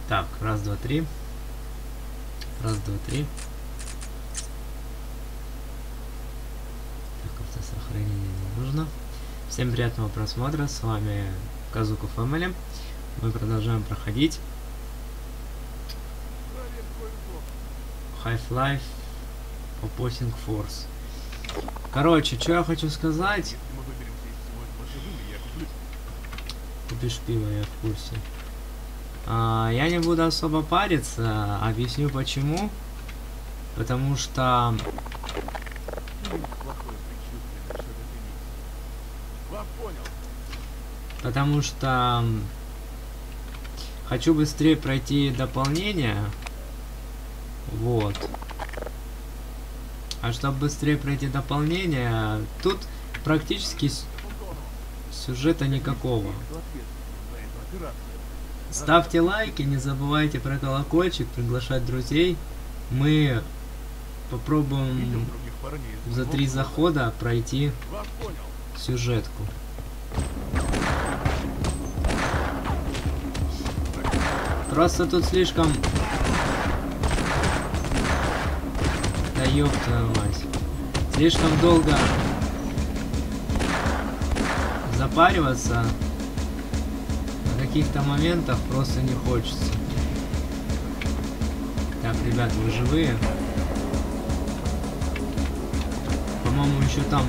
Так, раз, два, три. Раз, два, три. Так, автосохранение не нужно. Всем приятного просмотра. С вами Казуку Family. Мы продолжаем проходить Half-Life Opposing Force. Короче, что я хочу сказать. Купишь пиво, я в курсе. Я не буду особо париться, объясню почему. Потому что... Потому что... Хочу быстрее пройти дополнение. Вот. А чтобы быстрее пройти дополнение, тут практически сюжета никакого. Ставьте лайки, не забывайте про колокольчик, приглашать друзей. Мы попробуем за 3 захода пройти сюжетку. Просто тут слишком... Да ёб твою мать. Слишком долго запариваться на каких-то моментах просто не хочется. Так, ребят, вы живые? По-моему, еще там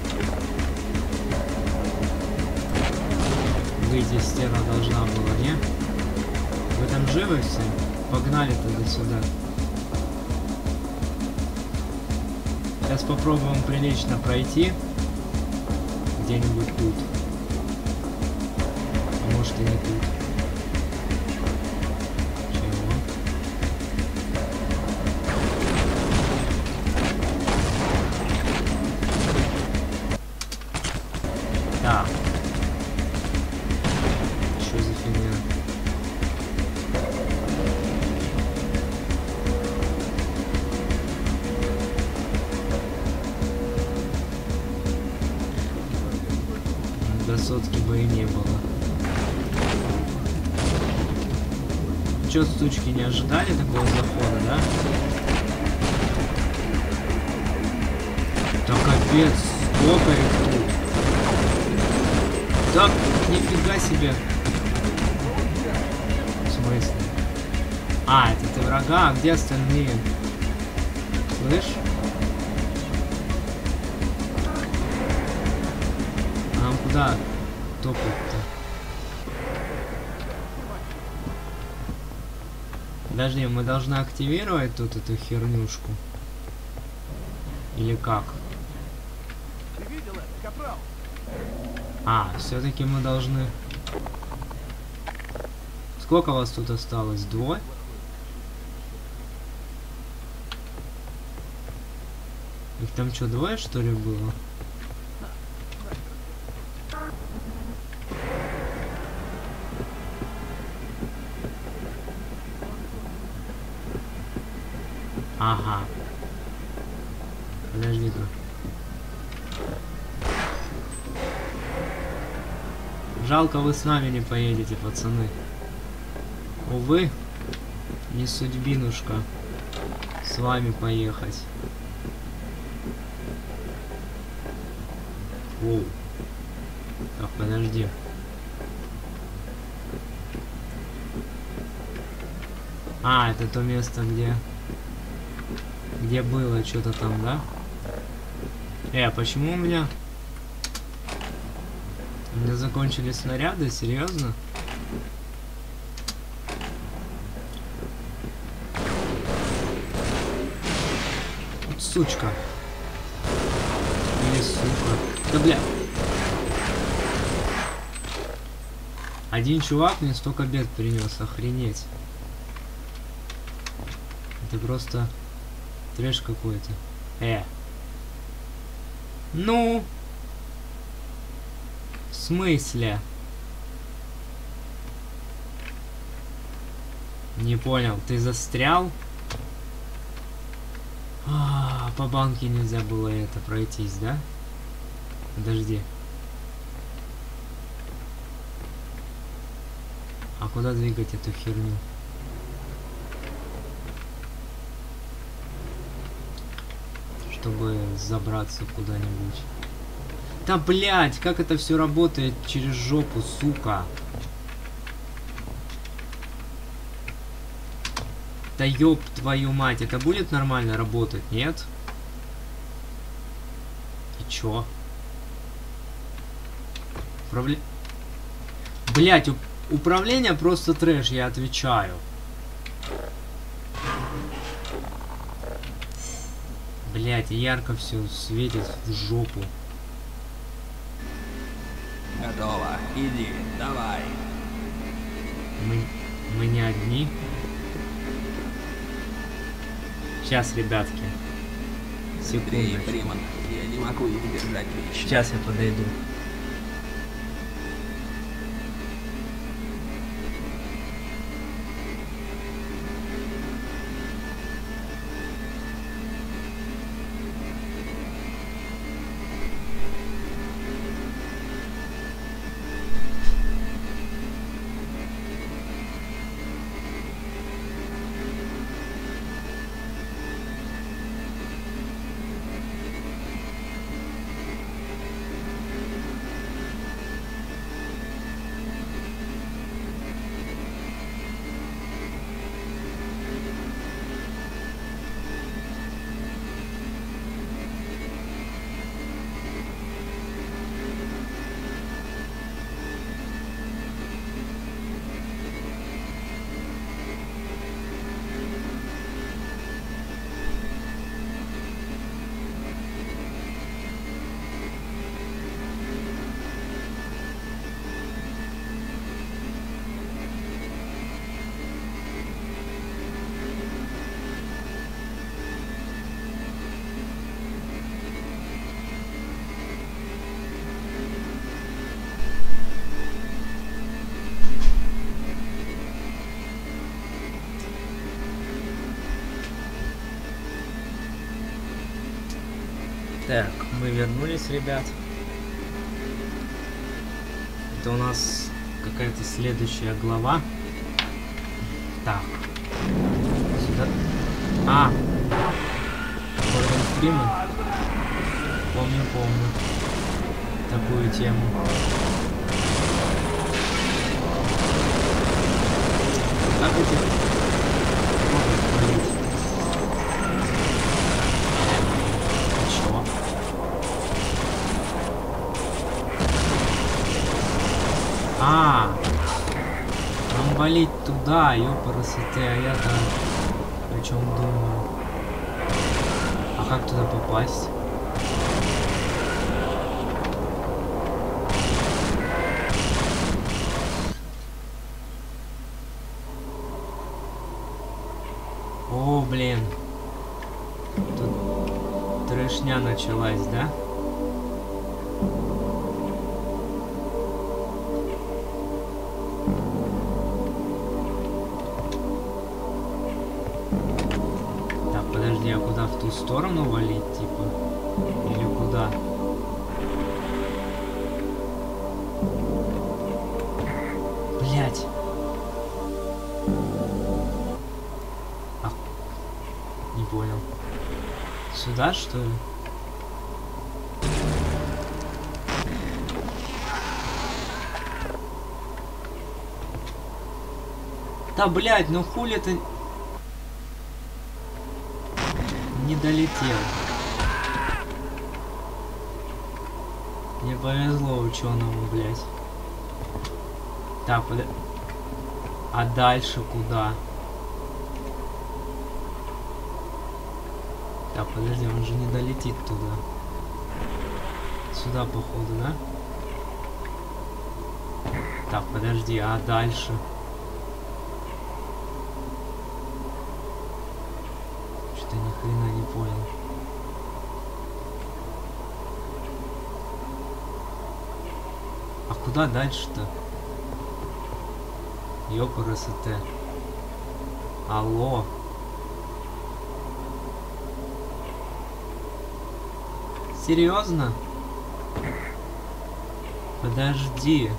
выйти стена должна была, не? Вы там живы все? Погнали туда-сюда. Сейчас попробуем прилично пройти. Где-нибудь тут. А может и не тут. Чего? Так. Что за фигня? До сотки бы и не было. Чё, сучки, не ожидали такого захода, да? Да капец, сколько их тут. Так, нифига себе. В смысле? А, это ты врага, а где остальные? Слышь? А нам куда топать-то? Подожди, мы должны активировать тут эту хернюшку? Или как? А, все-таки мы должны... Сколько вас тут осталось? 2? Их там что, 2 что ли было? Ага. Подожди-ка. Жалко, вы с нами не поедете, пацаны. Увы, не судьбинушка с вами поехать. Оу. Так, подожди. А, это то место, где было что-то там, да? А почему у меня закончились снаряды? Серьезно? Вот сучка. Или сука. Да бля. Один чувак мне столько бед принес, охренеть. Это просто трэш какой-то. Ну? В смысле? Не понял, ты застрял? По банке нельзя было это пройтись, да? Подожди. А куда двигать эту херню? чтобы забраться куда-нибудь. Да, блядь, как это все работает через жопу, сука. Да ёб твою мать, это будет нормально работать, нет? И чё? Блять, управление просто трэш, я отвечаю. Блять, ярко все светит в жопу. Готово. Иди, давай. Мы не одни. Сейчас, ребятки. Секундочку. Фриман, я не могу их держать вечно. Сейчас я подойду. Так, мы вернулись, ребят. Это у нас какая-то следующая глава. Так. Сюда. А! Морган Фриман. Помню такую тему. Как эти могут творить? Чё? А, нам валить туда, ёпарасоте, а я-то о чем думаю. А как туда попасть? О, блин. Тут трэшня началась, да? Так, подожди, а куда? В ту сторону валить, типа? Или куда? Блять. Не понял. Сюда, что ли? Да, блядь, ну хули ты не долетел. Не повезло ученому, блядь. Так, а дальше куда? Так, подожди, он же не долетит туда. Сюда, походу, да? Так, подожди, а дальше? Что-то ни хрена не понял. А куда дальше-то? Ёпарасоте. Алло. Серьезно? Подожди.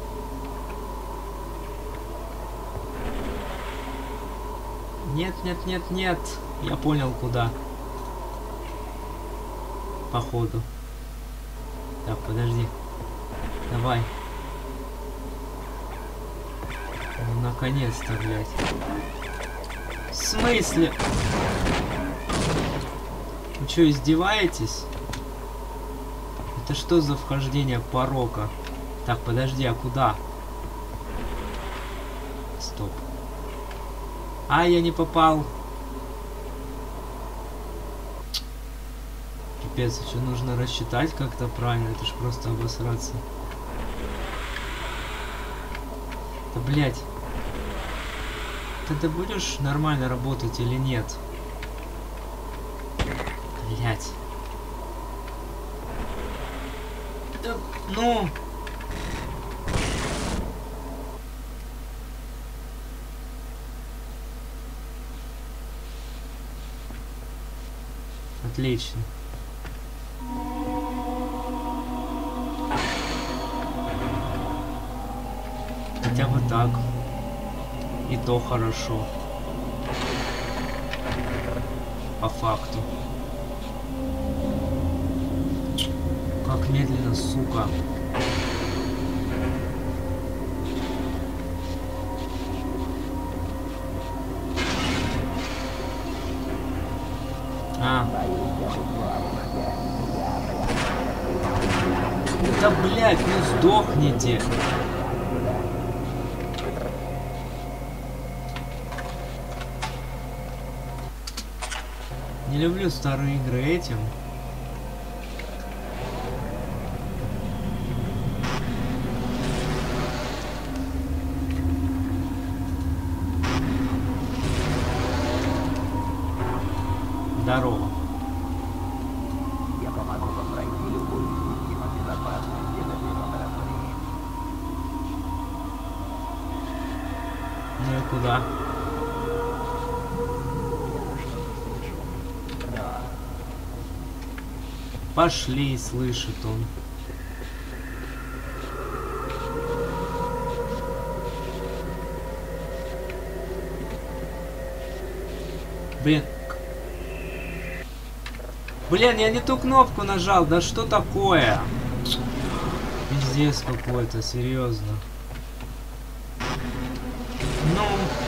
Нет, нет, нет, нет. Я понял, куда. Походу. Так, подожди. Давай. Ну, наконец-то, блядь. В смысле? Вы что, издеваетесь? Это что за вхождение порока? Так, подожди, а куда? Стоп. А, я не попал. Пипец, еще нужно рассчитать как-то правильно. Это ж просто обосраться. Да, блядь. Ты будешь нормально работать или нет? Блядь. Да, ну... Отлично. Хотя бы так. И то хорошо. По факту. Как медленно, сука. А. Да, блядь, ну сдохните. Не люблю старые игры этим. Здорово. Я помогу вам пройти любую систему безопасности в этой лаборатории. Ну и куда? Да. Пошли, слышит он. Блин. Блин, я не ту кнопку нажал. Да что такое? Пиздец какой-то, серьезно. Ну.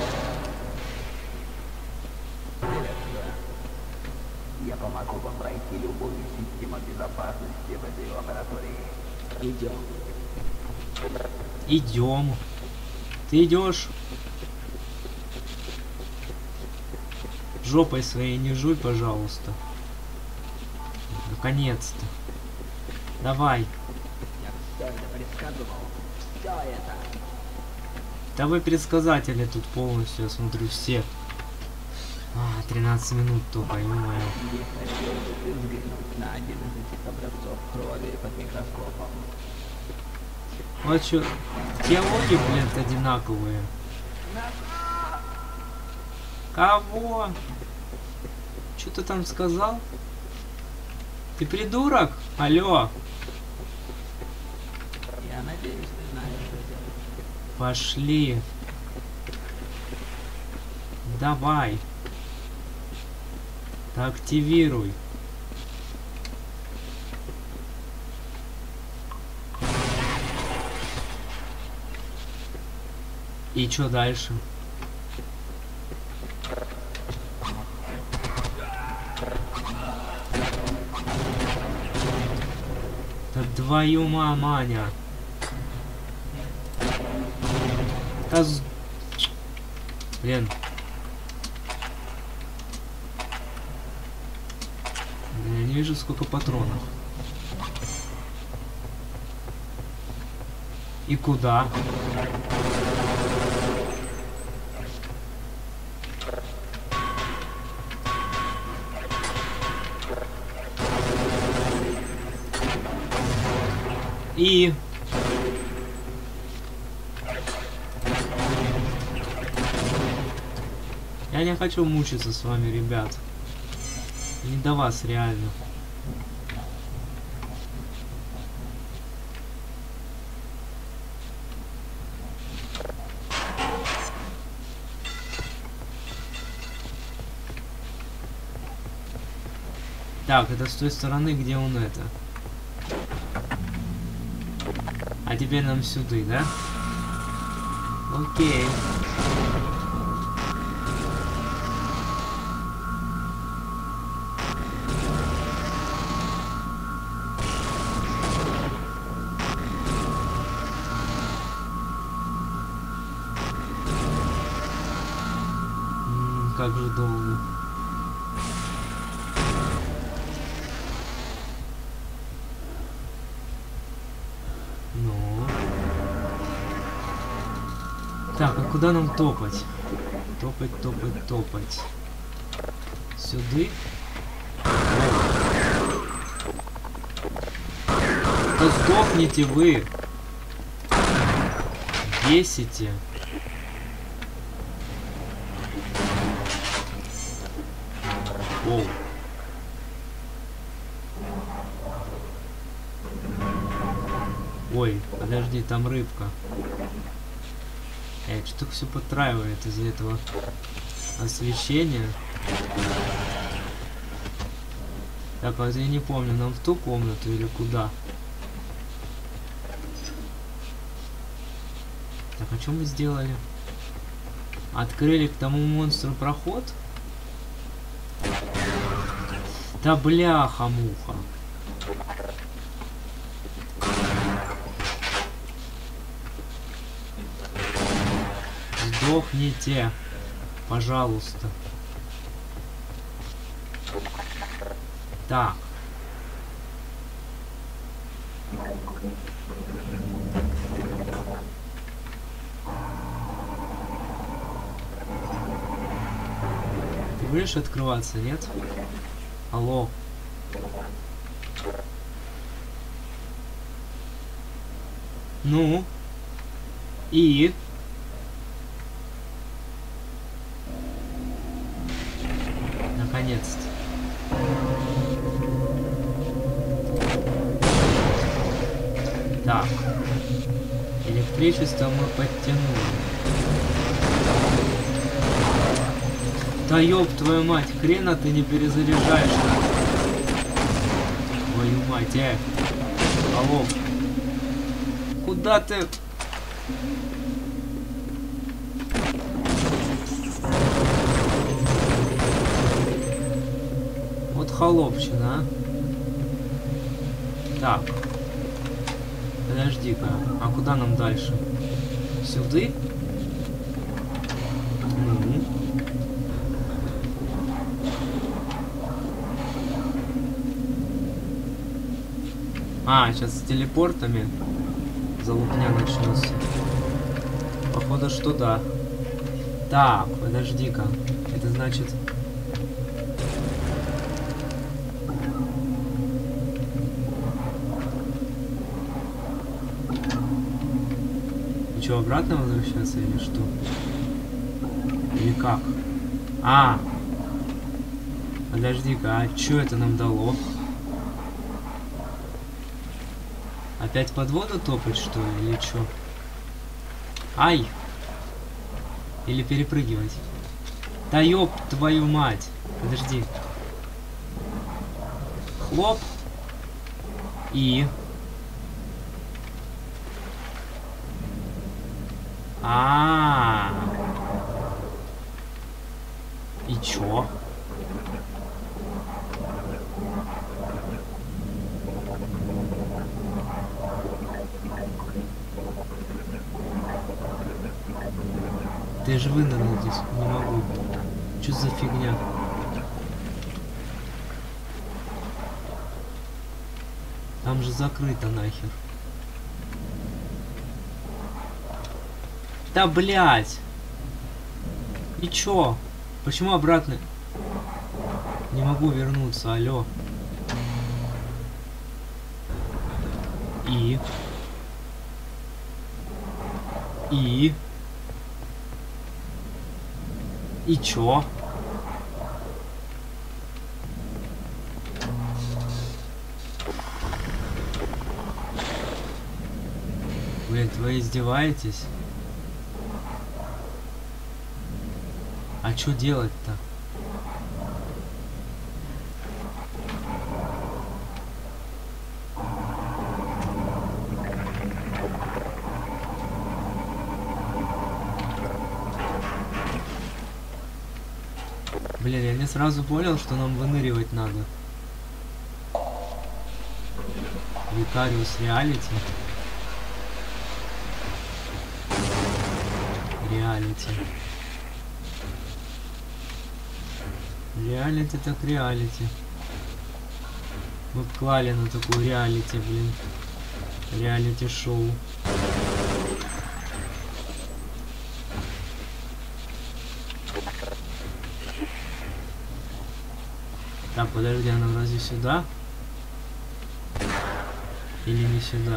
Я помогу вам пройти любую систему безопасности в этой лаборатории. Идем. Идем. Ты идешь? Жопой своей не жуй, пожалуйста. Наконец-то. Давай. Я все это предсказывал. Все это. Да вы предсказатели тут полностью, я смотрю, все. 13 минут только, ё-моё. Не хотел бы ты взглянуть на один из этих образцов крови под микроскопом? Вот чё, теологии, блин, одинаковые. Кого? Что ты там сказал? Ты придурок? Алло. Я надеюсь, ты знаешь, что делать. Пошли. Давай. Активируй. И что дальше? Да твою маманя. Да блин. Я не вижу, сколько патронов. И куда? И... Я не хочу мучиться с вами, ребят. Не до вас, реально. Так, это с той стороны, где он это. А теперь нам сюда, да? Окей. Как же долго. Ну. Так, а куда нам топать? Топать. Сюда. Да сдохните вы. Бесите. Оу. Ой, подожди, там рыбка. Что-то все подтраивает из-за этого освещения. Так, а я не помню, нам в ту комнату или куда? Так, а что мы сделали? Открыли к тому монстру проход? Да бляха-муха. Сдохните, пожалуйста. Так. Ты будешь открываться, нет? Алло. Ну? И? Наконец-то. Так. Электричество мы подтянули. Да ёб твою мать, хрена ты не перезаряжаешь. Твою мать, алло. Куда ты? Вот холопчина, а. Так. Подожди-ка, а куда нам дальше? Сюда? Ну. А, сейчас с телепортами залупня начнется. Походу, что да. Так, подожди-ка. Это значит... Что, обратно возвращаться или что? Или как? А! Подожди-ка, а что это нам дало? Опять под воду топать, что ли, или что? Ай! Или перепрыгивать? Да ёб твою мать! Подожди. Хлоп. И... И чё? Ты же вынырнул здесь, не могу. Чё за фигня? Там же закрыто нахер. Да блять! И чё? Почему обратно? Не могу вернуться, алло. И чё? Блин, вы издеваетесь? А что делать-то? Блин, я не сразу понял, что нам выныривать надо. Викариус Реалити. Реалити. Реалити так реалити. Мы б клали на такую реалити, блин. Реалити шоу. Так, подожди, она разве сюда? Или не сюда?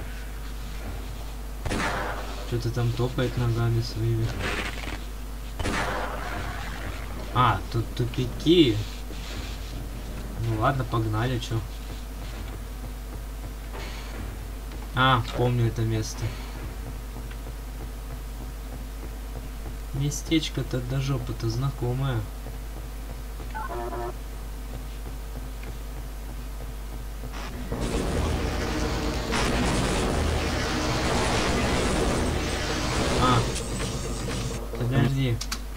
Что-то там топает ногами своими. А, тут тупики. Ну ладно, погнали, чё. А, помню это место. Местечко-то до жопы-то знакомое. Подожди.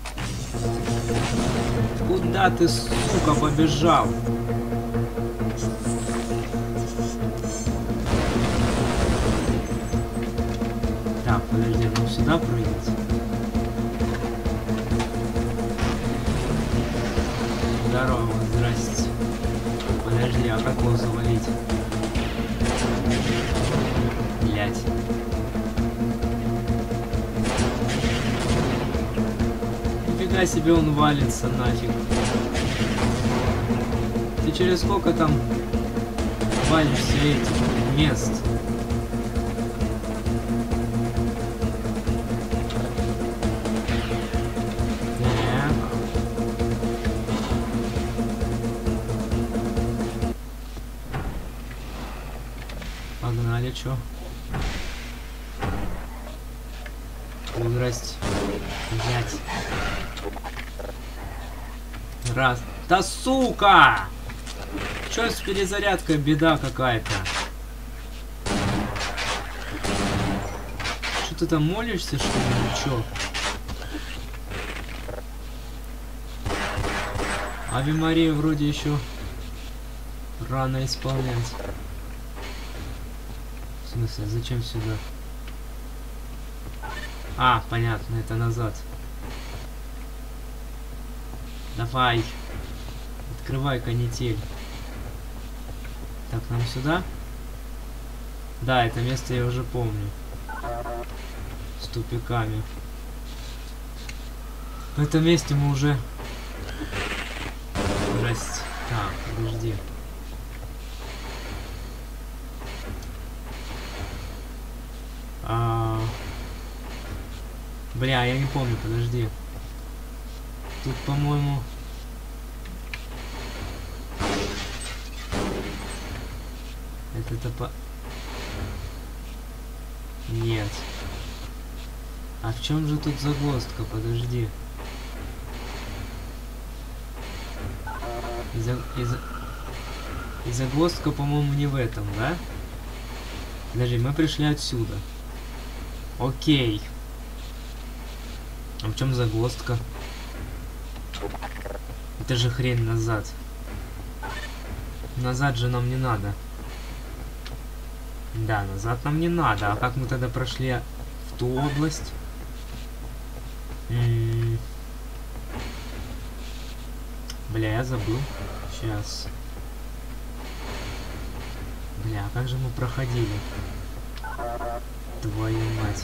Куда ты, сука, побежал? Так, подожди, нам сюда прыгать? Здорово, здрасте. Подожди, а как его завалить? Блять. Нифига себе он валится нафиг. Ты через сколько там валишься этих мест? Погнали, чё? Здрасте. Блять. Раз. Да сука! Чё с перезарядкой, беда какая-то? Что ты там молишься, что ли, или чё? Ави Марию вроде еще рано исполнять. В смысле, зачем сюда? А, понятно, это назад. Давай. Открывай канитель. Так, нам сюда? Да, это место я уже помню. С тупиками. В этом месте мы уже... Здрасте. Так, подожди. Бля, я не помню, подожди. Тут, по-моему... Это по... Нет. А в чем же тут загвоздка? Подожди. И загвоздка, по-моему, не в этом, да? Подожди, мы пришли отсюда. Окей. А в чем загвоздка? Это же хрень назад. Назад же нам не надо. Да, назад нам не надо. А как мы тогда прошли в ту область? Бля, я забыл. Сейчас. Бля, а как же мы проходили? Твою мать.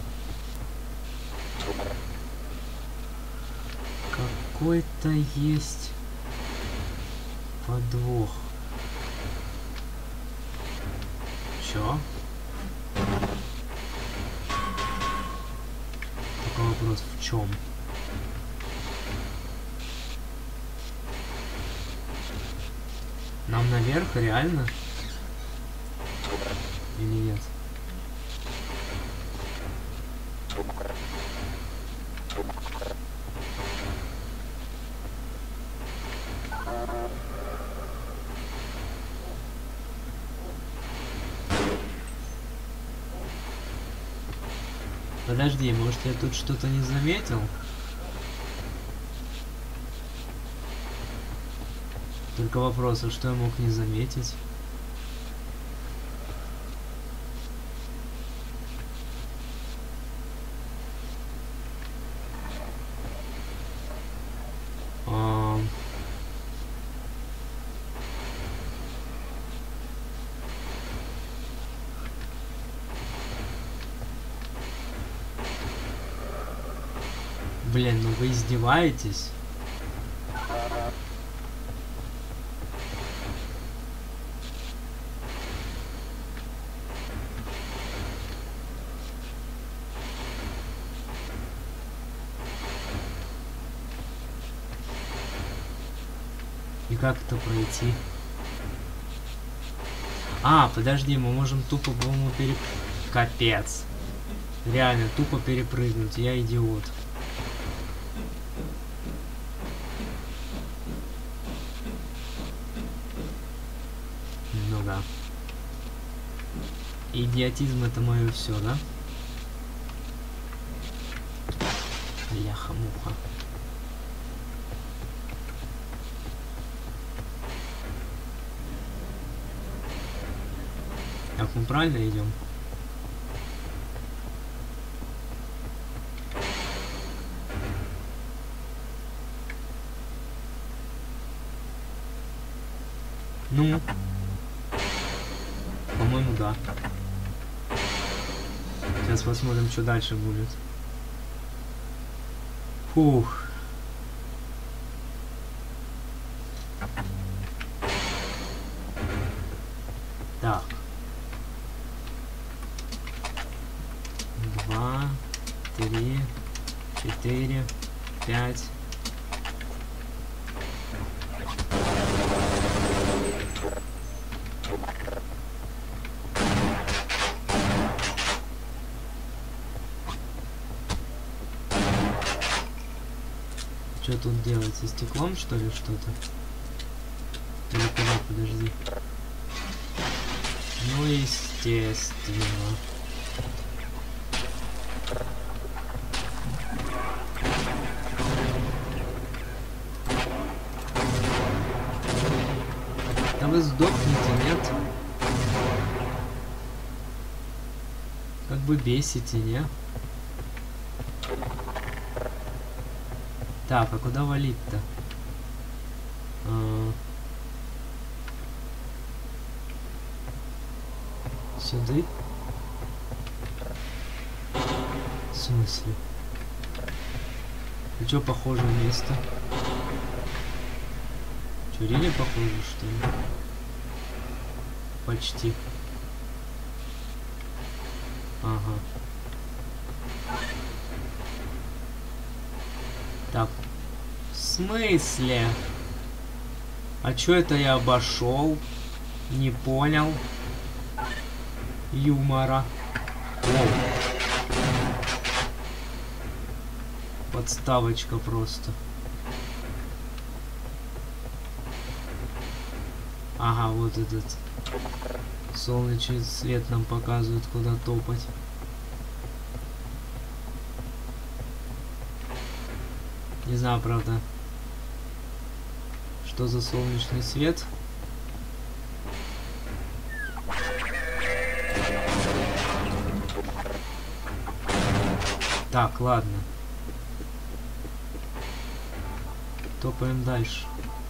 Какой-то есть подвох. Чё? Такой вопрос, в чем? Нам наверх, реально? Или нет? Подожди, может я тут что-то не заметил? Только вопрос, а что я мог не заметить? Блин, ну вы издеваетесь? И как это пройти? А, подожди, мы можем тупо, по-моему, Капец. Реально, тупо перепрыгнуть. Я идиот. Ну да. Идиотизм это мое все, да? Бляха-муха. Так, мы правильно идем? Ну, по-моему, да. Сейчас посмотрим, что дальше будет. Фух. Так. 2, 3, 4, 5. Что тут делать? Со стеклом, что ли, что-то? Или куда? Подожди. Ну, естественно. Да вы сдохните, нет? Как бы бесите, не? Так, а куда валить-то? Сюда? В смысле? А чё похоже место? Чё, реально похоже, что ли? Почти. Ага. Так. В смысле? А чё это я обошел? Не понял. Юмора. Воу. Подставочка просто. Ага, вот этот солнечный свет нам показывает, куда топать. Не знаю, правда, что за солнечный свет. Так, ладно. Топаем дальше.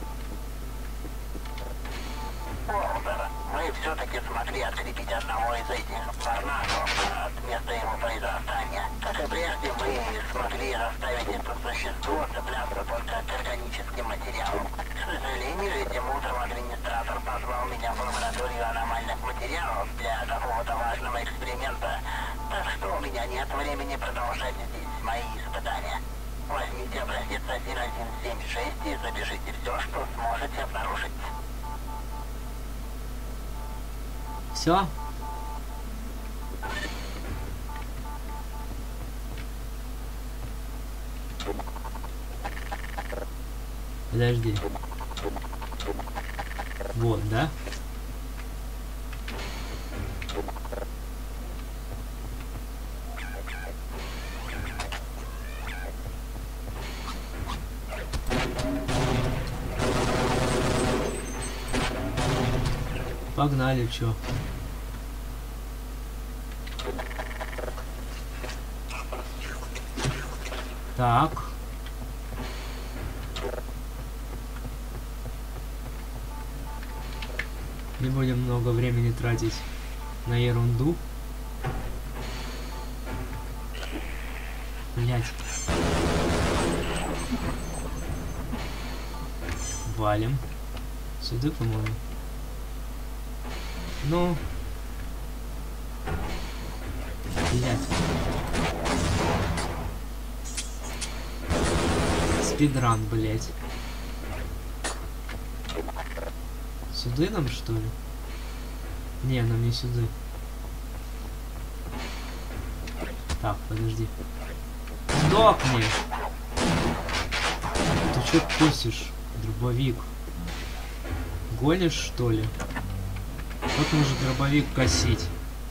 Мы все-таки смогли отлепить одного из этих торнадо от места его произрастания. Как и прежде, мы смогли заставить это существо цепляться только к органическим материалам. К сожалению, этим утром администратор позвал меня в лабораторию аномальных материалов для какого-то важного эксперимента. Так что у меня нет времени продолжать здесь мои испытания. Возьмите образец 1176 и запишите все, что сможете обнаружить. Все? Подожди. Вот, да? Погнали, чё. Так. Не будем много времени тратить на ерунду. Блять. Валим. Сюда, по-моему. Ну. Блять. Спидран, блять. Сюда нам, что ли? Не, нам не сюда. Так, подожди. Сдохни! Ты чё косишь, дробовик? Гонишь, что ли? Как может дробовик косить?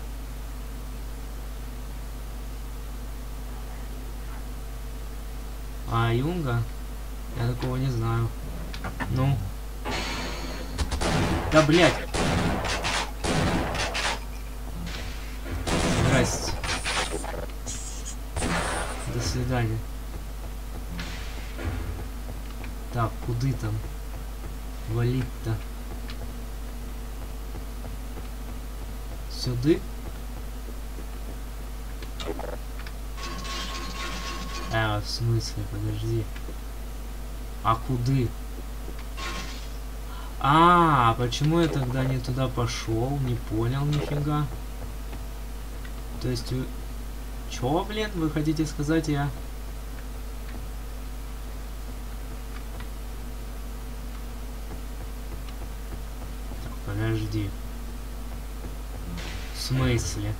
А Юнга? Я такого не знаю. Ну. Да, блядь. Здрасте. До свидания. Так, куды там? Валить-то? Сюда? В смысле? Подожди. А куды? А, почему я тогда не туда пошел? Не понял нифига. То есть вы... Чё, блин? Вы хотите сказать, я... Так, подожди. В смысле?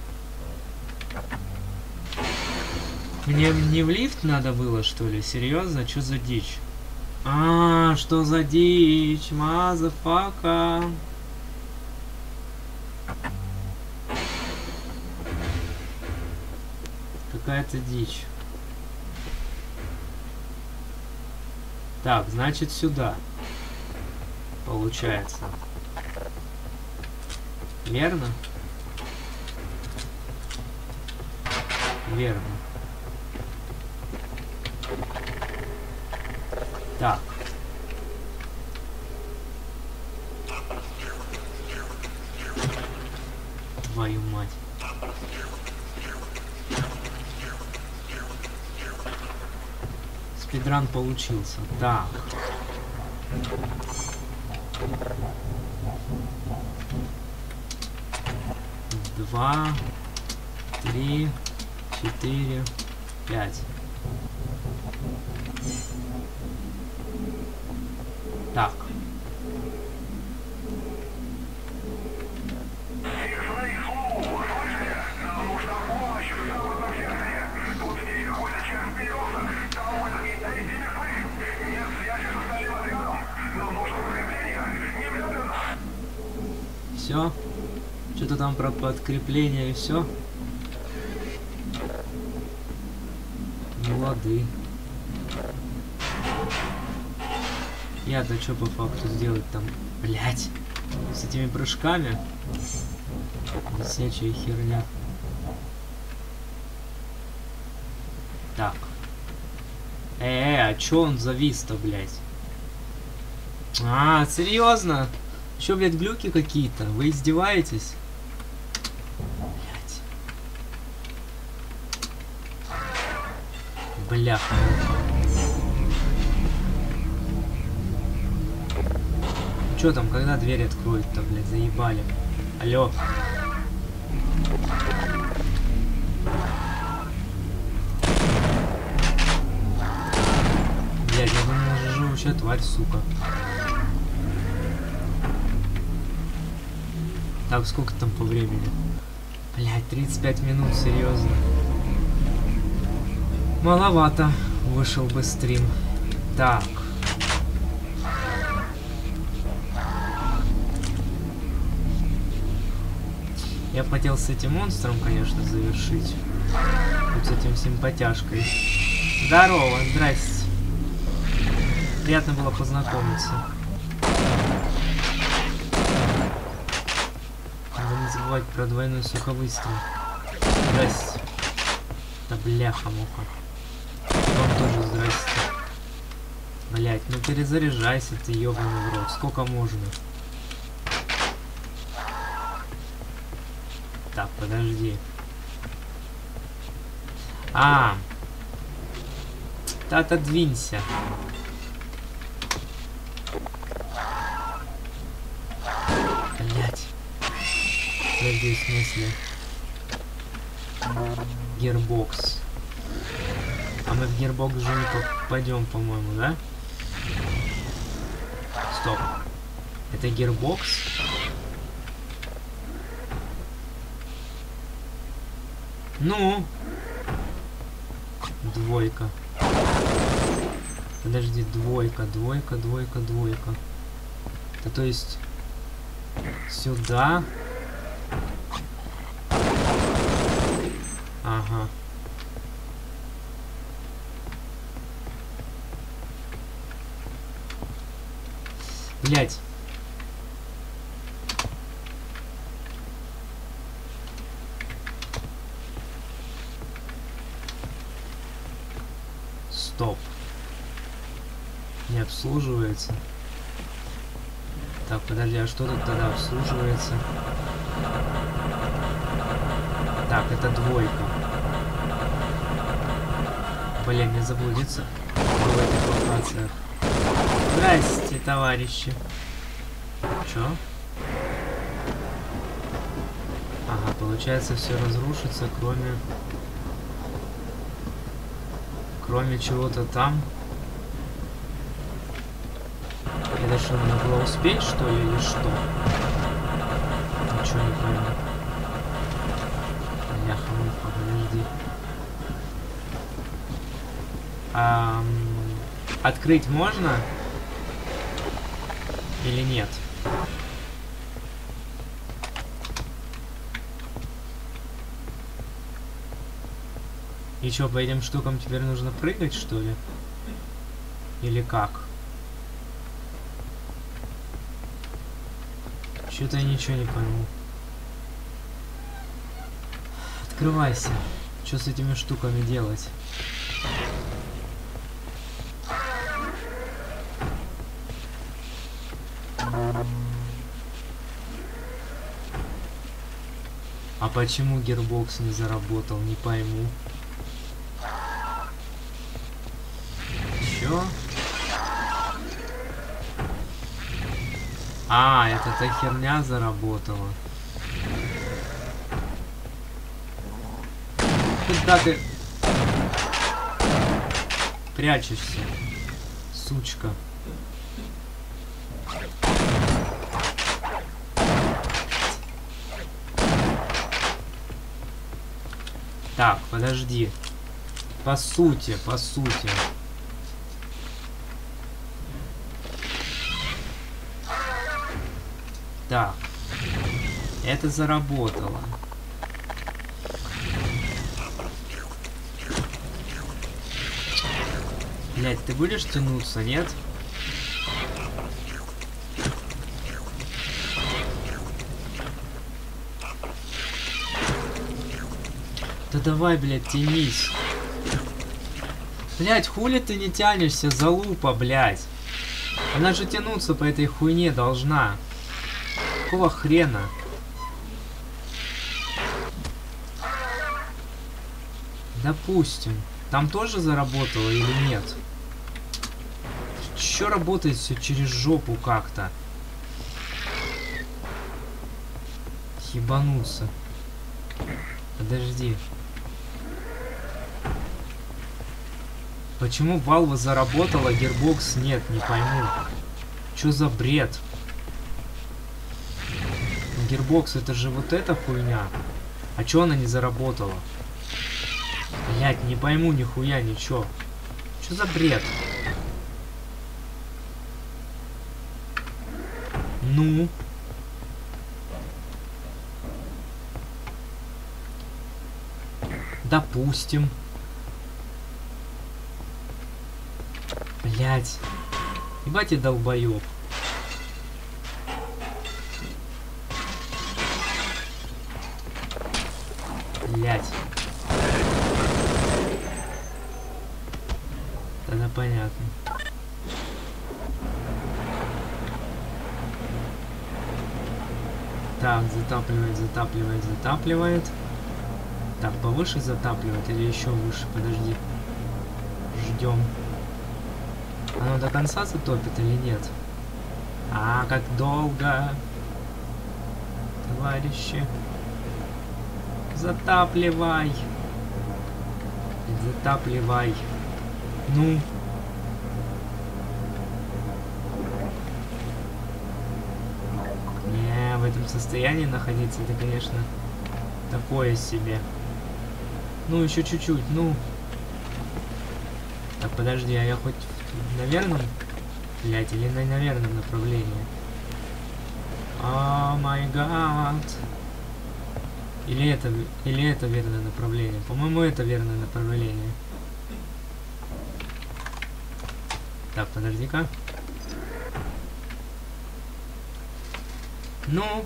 Мне не в лифт надо было, что ли? Серьезно? Что за дичь? А, что за дичь? Мазафака. Какая-то дичь. Так, значит сюда. Получается. Верно? Верно. Так. Твою мать. Спидран получился. Так. 2, 3, 4, 5. Так. Все. Что-то там про подкрепление и все. Ну лады. Я-то что по факту сделать там, блять, с этими прыжками? Висячая херня. Так. А чё он завис-то, блять? А, серьезно? Еще, блядь, глюки какие-то? Вы издеваетесь? Блять. Бляха. Чё там, когда дверь откроют-то, блядь, заебали? Алло. Блядь, я думал, уже живущая тварь, сука. Так, сколько там по времени? Блядь, 35 минут, серьезно. Маловато вышел бы стрим. Так. Я бы хотел с этим монстром, конечно, завершить. Вот с этим симпатяшкой. Здорово, здрасте. Приятно было познакомиться. не забывать про двойной суховыстрел. Здрасте. Да бляха-муха. Вам тоже здрасте. Блять, ну перезаряжайся ты, ёбаный в рот. Сколько можно? Так, подожди. Да отодвинься. Блять. Подожди, в смысле? Гирбокс. А мы в гирбокс же не попадем, по-моему, да? Стоп. Это гирбокс? Ну? Двойка. Подожди, двойка. Это то есть... Сюда. Ага. Блять. Стоп. Не обслуживается. Так, подожди, а что тут тогда обслуживается? Так, это двойка. Блин, не заблудиться в этих локациях. Здрасте, товарищи. Чё? Ага, получается, все разрушится, кроме чего-то там. Это что, надо было успеть, что ли, или что? Ничего не понял. Бляха-муха, подожди. Открыть можно? Или нет? И чё, по этим штукам теперь нужно прыгать, что ли? Или как? Чё-то я ничего не пойму. Открывайся. Что с этими штуками делать? А почему гирбокс не заработал, не пойму. Чё? Это та херня заработала. Куда ты прячешься, сучка? Так, подожди. По сути. Так. Это заработало. Блять, ты будешь тянуться, нет? Да давай, блядь, тянись. Блядь, хули ты не тянешься, залупа, блядь. Она же тянуться по этой хуйне должна. Какого хрена? Допустим. Там тоже заработало или нет? Чё работает все через жопу как-то? Ебануться. Подожди. Почему Valve заработала, Gearbox нет, не пойму. Чё за бред? Gearbox это же вот эта хуйня. А чё она не заработала? Блять, не пойму нихуя ничего. Чё за бред? Ну? Допустим. Блять. Ебать и долбоёб. Блять. Тогда понятно. Так, затапливает, затапливает, затапливает. Так, повыше затапливает или еще выше? Подожди. Ждем. Оно до конца затопит или нет? А, как долго. Товарищи. Затапливай. Затапливай. Ну. Не, в этом состоянии находиться, это, конечно, такое себе. Ну, еще чуть-чуть, ну. Так, подожди, а я хоть на верном, блять, или на верном направлении? О май гад. Или это верное направление? По-моему, это верное направление. Так, подожди-ка. Ну.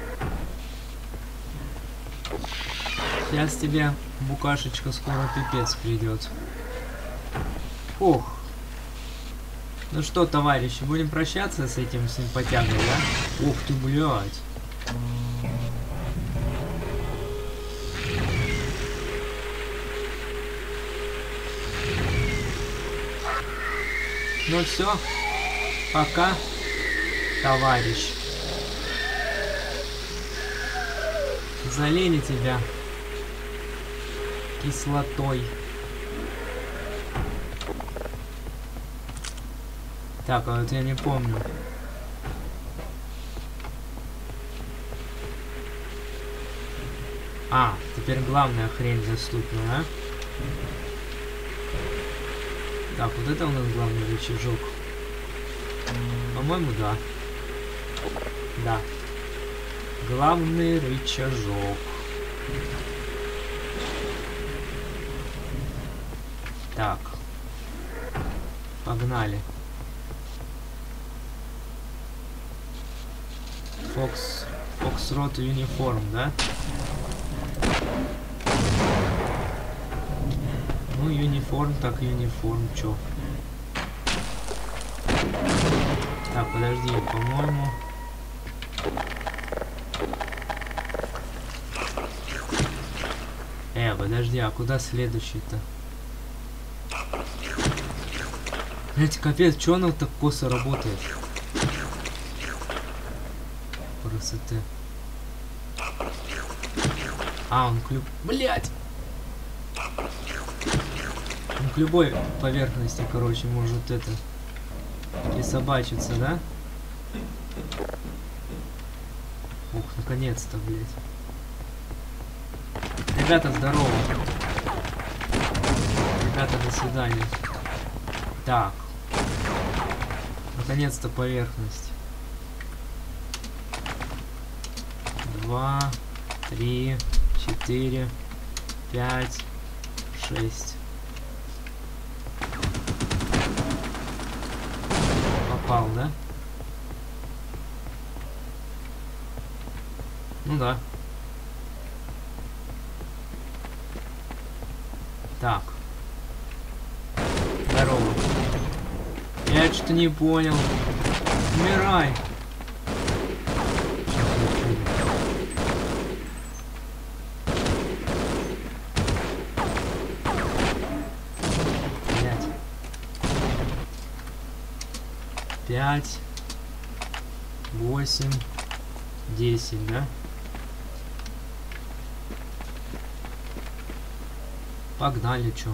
Сейчас тебе, букашечка, скоро пипец придет. Ох. Ну что, товарищи, будем прощаться с этим симпатягой, да? Ух ты, блядь. Ну все, пока, товарищ. Залили тебя кислотой. Так, а вот я не помню. А, теперь главная хрень доступна, а? Так, вот это у нас главный рычажок. По-моему, да. Да. Главный рычажок. Так. Погнали. Фокстрот Юниформ, да? Ну, юниформ, так юниформ, чё? Так, подожди, по-моему... Подожди, а куда следующий-то? Блять, капец, чё оно так косо работает? Красота. А, он Блять! Он к любой поверхности, короче, может это... присобачиться, да? Ух, наконец-то, блять. Ребята, здорово. Ребята, до свидания. Так. Наконец-то поверхность. 2, 3, 4, 5, 6. Попал, да? Ну да. Так. Здорово. Я что-то не понял. Умирай. Блять. 5, 8, 10, да? Погнали, чё?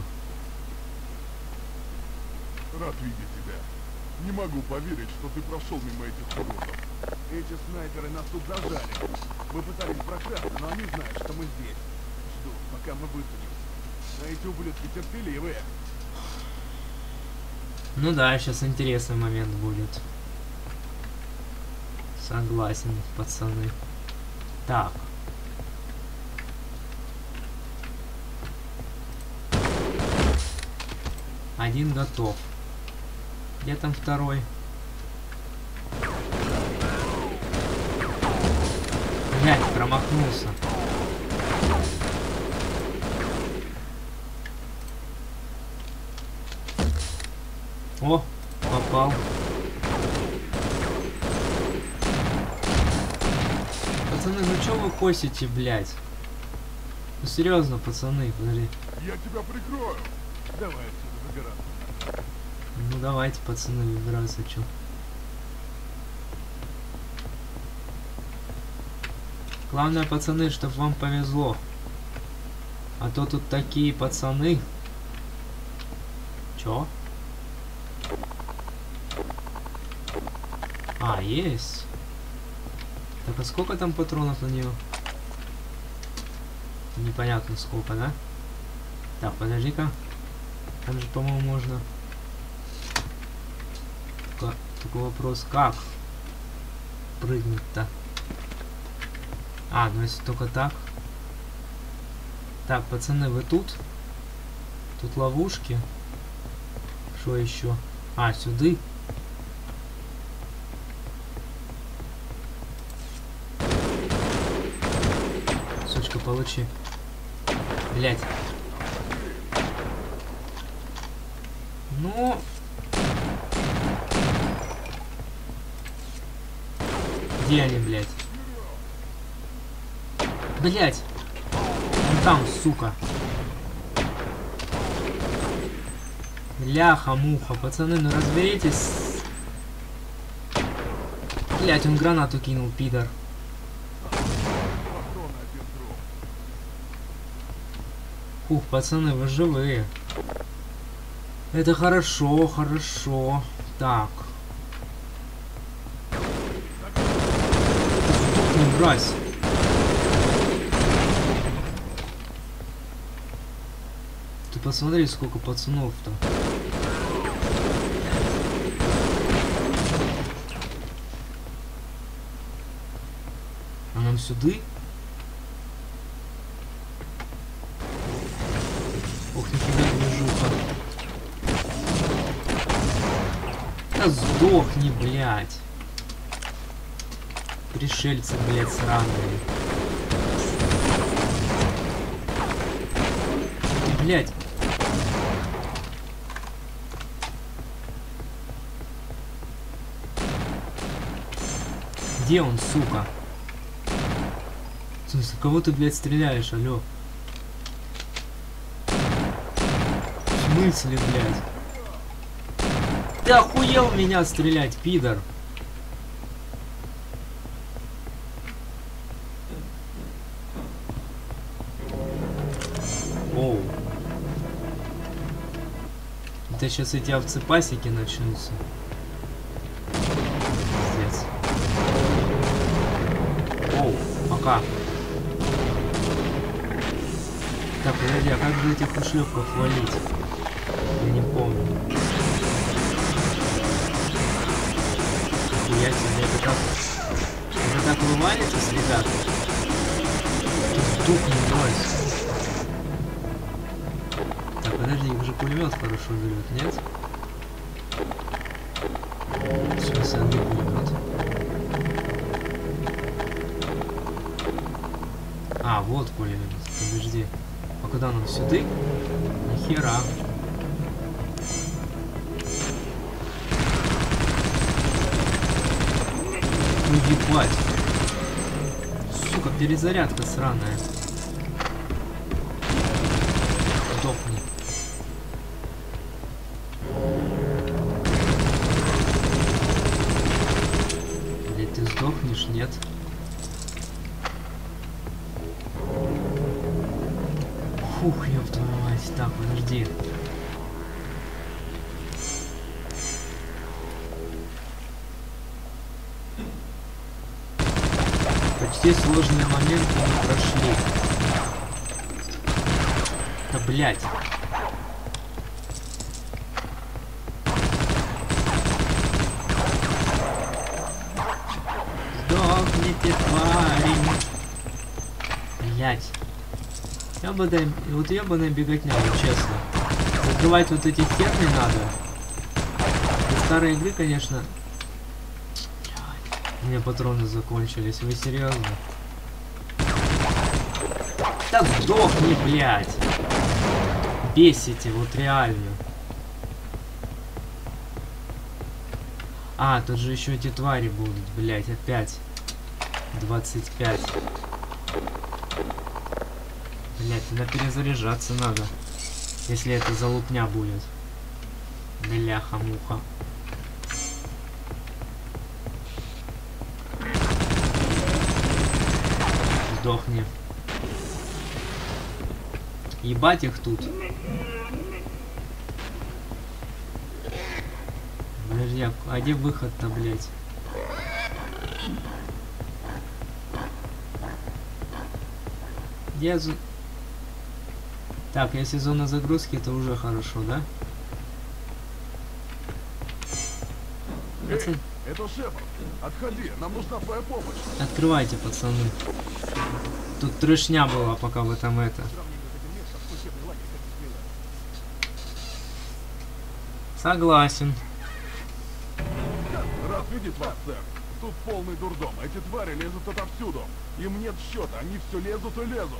Рад видеть тебя. Не могу поверить, что ты прошел мимо этих уродов. Эти снайперы нас тут зажали. Мы пытались прокрасться, но они знают, что мы здесь. Ждут, пока мы высунемся. А эти ублюдки терпеливые. Ну да, сейчас интересный момент будет. Согласен, пацаны. Так. Один готов. Где там второй? Блять, промахнулся. О, попал. Пацаны, ну чё вы косите, блядь? Ну серьезно, пацаны, подожди. Я тебя прикрою. Давай отсюда выбираться. Ну давайте, пацаны, выбираться, чё. Главное, пацаны, чтоб вам повезло. А то тут такие пацаны. Чё? А, есть. Так, а сколько там патронов на нее? Непонятно сколько, да? Так, подожди-ка. Там же, по-моему, можно... Такой вопрос, как прыгнуть-то? А, ну если только так. Так, пацаны, вы тут? Тут ловушки. Что еще? А, сюда. Сучка, получи. Блять. Ну... Где они, блять? Блять! Вон там, сука. Ляха-муха, пацаны, ну разберитесь. Блять, он гранату кинул, пидор. Фух, пацаны, вы живые. Это хорошо, хорошо. Так. Не брось. Ты посмотри, сколько пацанов-то. А нам сюда? Ох, нифига движуха. Да сдохни, блядь. Пришельцы, блядь, сраные. Блядь. Где он, сука? В смысле, кого ты, блядь, стреляешь, алё? В смысле, блядь? Ты охуел меня стрелять, пидор? Оу. Это сейчас эти овцепасики начнутся. Пиздец. Оу, пока. Так, подожди, а как же этих ушлепков валить? Я не помню. Я тебе это так вывалится, ребята? Дух не брось. Так, подожди, их же пулемет хорошо берет, нет? В смысле, а где пулемет? А, вот пулемет. Подожди. А куда нам сюда? Нихера. Ну ебать. Сука, перезарядка сраная. Сдохни. Блять, ты сдохнешь, нет? Фух, ёб твою мать. Так, подожди. Почти сложный момент мы прошли. Да блять. Сдохните, парень. Блять. Вот ебаная беготня, вот честно. Закрывать вот эти херни надо. Из старой игры, конечно. У меня патроны закончились. Вы серьезно? Да сдохни, блядь. Бесите, вот реально. А, тут же еще эти твари будут, блять, опять. 25. Блять, тогда перезаряжаться надо. Если это залупня будет. Бляха-муха. Сдохни. Ебать их тут. Подожди, а где выход-то, блять? Где Так, если зона загрузки, то уже хорошо, да? Эй, это Шепард. Отходи, нам нужна твоя помощь. Открывайте, пацаны. Тут трешня была, пока вы там это. Согласен. Рад видеть вас, сэр. Тут полный дурдом. Эти твари лезут отовсюду. Им нет счета, они все лезут и лезут.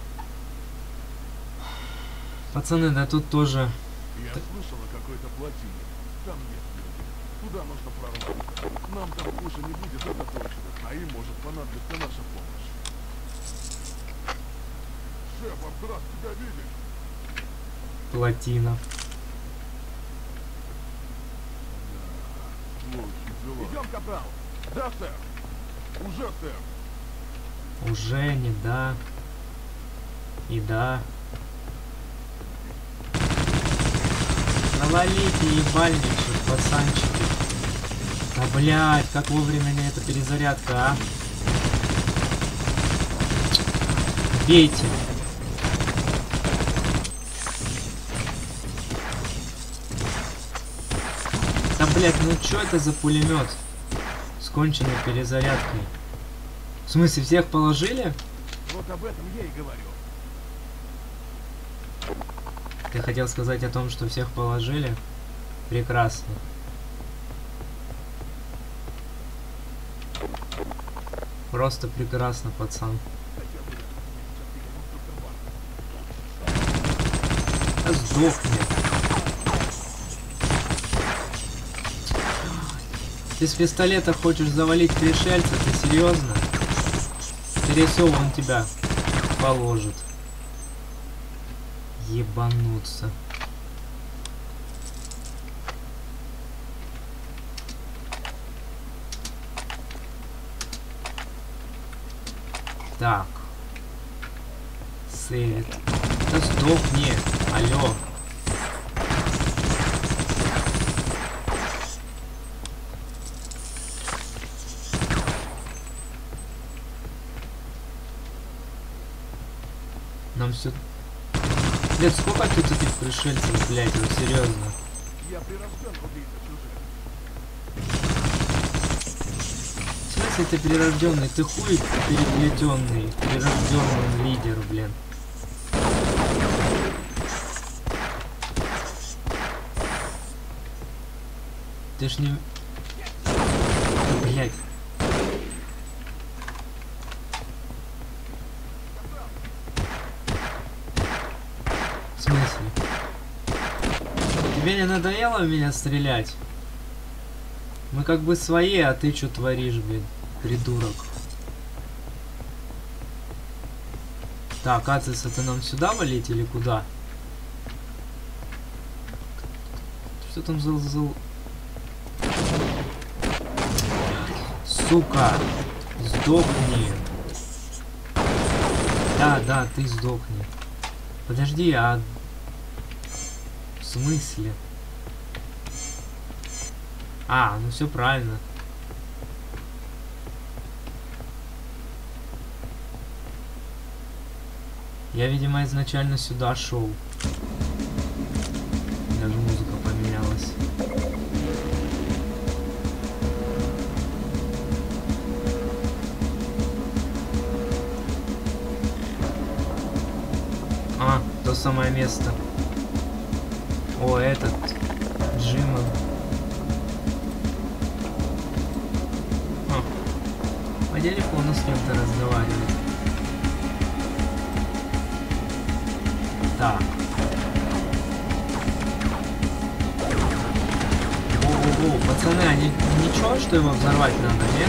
Пацаны, да тут тоже. Я слышал о какой-то плотине. Там есть люди. Туда нужно прорваться. Нам там хуже не будет, это точно. А им может понадобиться наша помощь. Шепард, рад тебя видеть. Плотина. Идем, капрал. Да, сэр. Уже, сэр. Уже не да. И да. Навалите, ебальничек, пацанчики. Да блять, как вовремя на эта перезарядка, а? Бейте. Да блять, ну чё это за пулемет? С конченной перезарядкой. В смысле, всех положили? Вот об этом я и говорю. Ты хотел сказать о том, что всех положили? Прекрасно. Просто прекрасно, пацан. Да сдохни. Ты с пистолета хочешь завалить пришельца? Ты серьезно? Скорее всего, он тебя положит. Ебануться. Так. Сейвит. Да сдохни. Алло. Нам все... Блядь, сколько тут этих пришельцев, блядь, вот серьезно. Я прирожден убийца чужих. В смысле ты прирожденный? Ты хуй переплетенный. Прирожденный лидер, блин. Ты ж не... Да, блядь. В смысле? Тебе не надоело в меня стрелять? Мы как бы свои, а ты что творишь, блин? Придурок. Так, Ацис, это нам сюда валить или куда? Что там за... Сука! Сдохни! Да, ты сдохни. Подожди, а... В смысле? А, ну все правильно. Я, видимо, изначально сюда шел. Даже музыка поменялась. А, то самое место. О, этот Джима. По телефону с кем-то разговаривает. Так. О, пацаны, они ничего, что его взорвать надо, нет?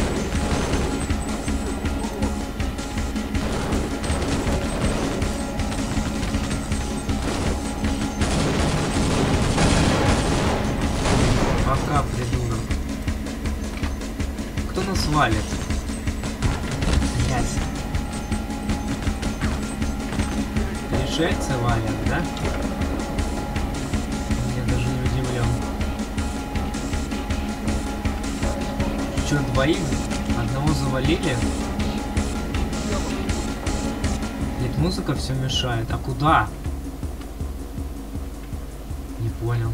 Пока, придурок. Кто нас валит? Блять. Пришельцы валят, да? Я даже не удивлен. Чё, двоих? Одного завалили? Нет, музыка все мешает. А куда? Не понял.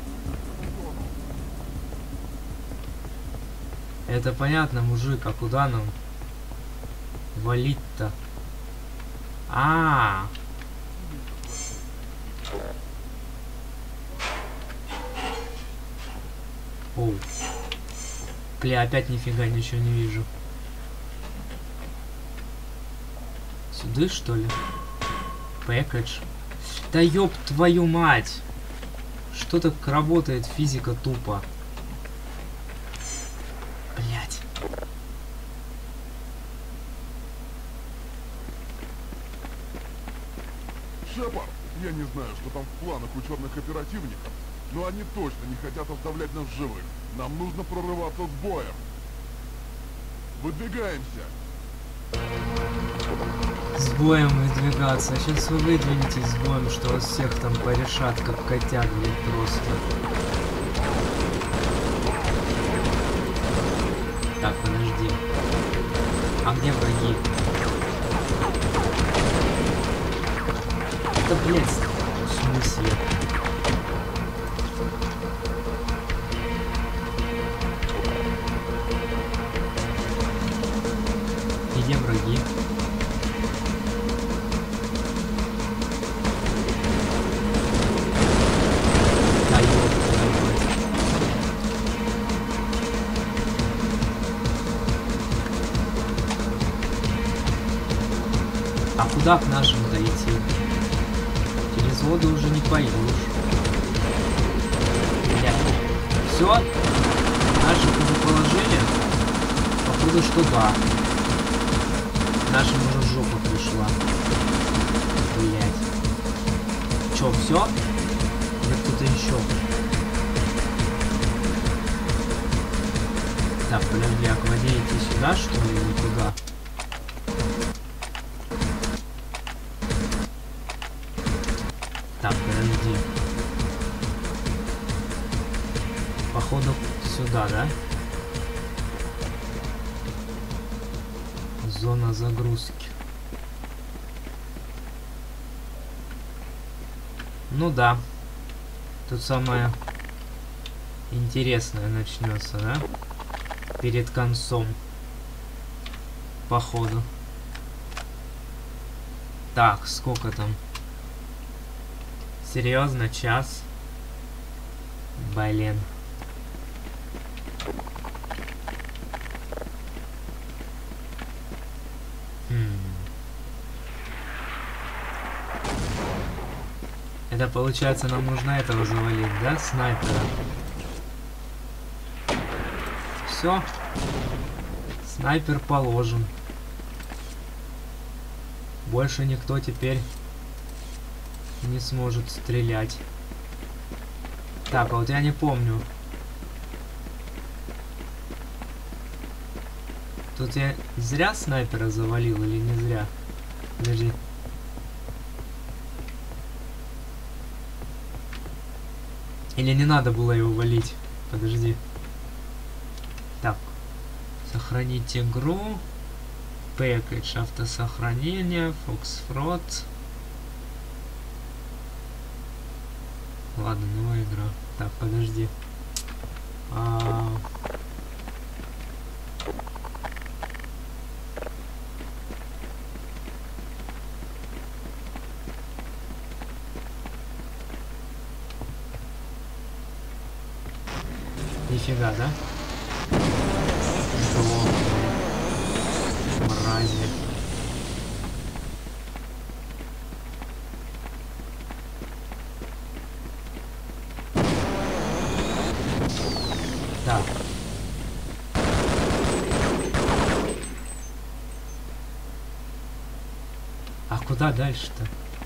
Это понятно, мужик, а куда нам валить-то? А-а-а! Оу. Бля, опять нифига ничего не вижу. Сюда, что ли? Пэкэдж. Да ёб твою мать! Что так работает физика тупо? Блять. Шепард, я не знаю, что там в планах у черных оперативников, но они точно не хотят оставлять нас живых. Нам нужно прорываться с боем. Выдвигаемся. С боем выдвигаться. Сейчас вы выдвинетесь с боем, что вас всех там порешат, как котят, блядь, просто. Так, подожди. А где враги? Да, блядь, в смысле? И где враги? Да, ёб твою мать. А куда к нашим-то идти? Через воду уже не пойдешь. Блядь. Все? Наших уже положили? Походу, что да. Нашим уже жопа пришла. Блять. Чё, все? Или кто-то еще? Так, подожди, а к воде идти сюда, что ли, или туда? Так, подожди. Походу сюда, да? Зона загрузки. Ну да. Тут самое интересное начнется, да? Перед концом. Походу. Так, сколько там? Серьезно, час? Блин. Это получается, нам нужно этого завалить, да? Снайпера. Все. Снайпер положен. Больше никто теперь не сможет стрелять. Так, а вот я не помню. Тут я зря снайпера завалил или не зря? Подожди. Или не надо было его валить? Подожди. Так. Сохранить игру. Пэкэдж, автосохранение, Foxfrot. Ладно, новая игра. Так, подожди. Нифига, да? Что? Мрази. Так. А куда дальше-то?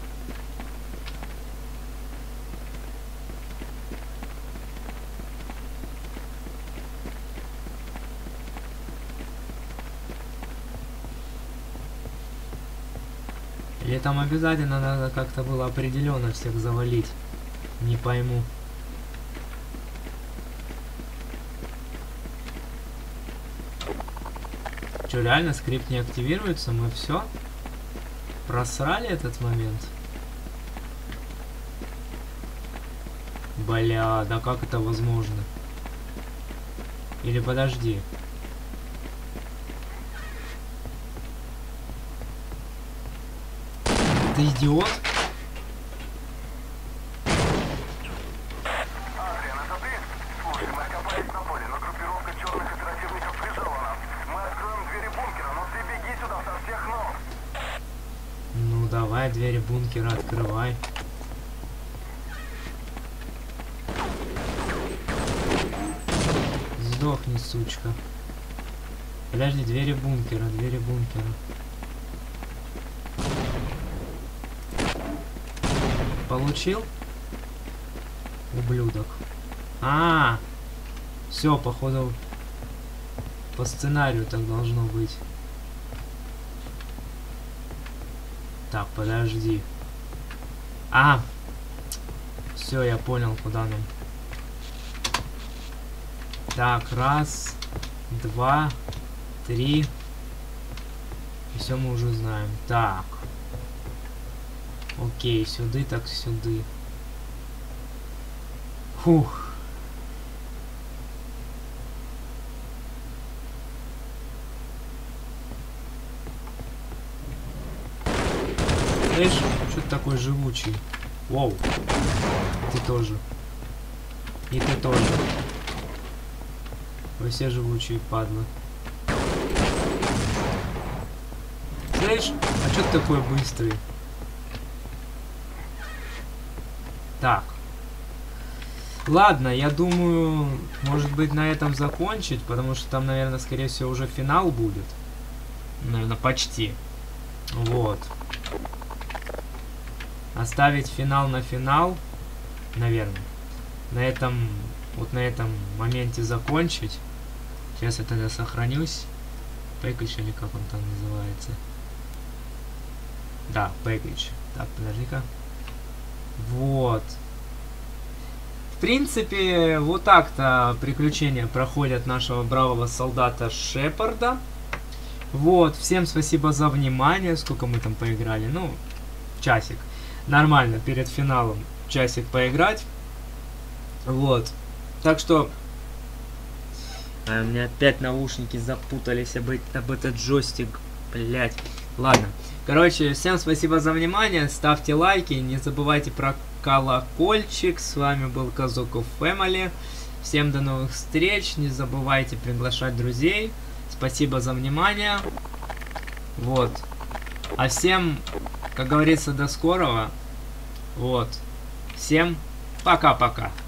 Или там обязательно надо как-то было определенно всех завалить? Не пойму. Что, реально скрипт не активируется? Мы все? Просрали этот момент? Бля, да как это возможно? Или подожди. Ты идиот? Адриан, это ты? Слушай, мы окопались на поле, но группировка черных оперативников прижала нас. Мы откроем двери бункера, но ты беги сюда со всех ног. Ну давай, двери бункера открывай. Сдохни, сучка. Подожди, двери бункера, двери бункера. Получил? Ублюдок. Все, походу, по сценарию так должно быть. Так, подожди. Все, я понял, куда нам. Так, раз, два, три. И все мы уже знаем. Так. Окей, сюда, так сюда. Фух. Знаешь, что ты такой живучий? Воу. Ты тоже. И ты тоже. Вы все живучие, падлы. Знаешь, а что ты такой быстрый? Так. Ладно, я думаю, может быть, на этом закончить, потому что там, наверное, скорее всего, уже финал будет. Наверное, почти. Вот. Оставить финал на финал, наверное. На этом, вот на этом моменте закончить. Сейчас я тогда сохранюсь. Package или как он там называется? Да, package. Так, подожди-ка. Вот. В принципе, вот так-то приключения проходят нашего бравого солдата Шепарда. Вот, всем спасибо за внимание. Сколько мы там поиграли? Ну, часик. Нормально, перед финалом часик поиграть. Вот. Так что... у меня опять наушники запутались об этот джойстик. Блять. Ладно. Короче, всем спасибо за внимание. Ставьте лайки. Не забывайте про колокольчик. С вами был Казуко Family. Всем до новых встреч. Не забывайте приглашать друзей. Спасибо за внимание. Вот. А всем, как говорится, до скорого. Вот. Всем пока-пока.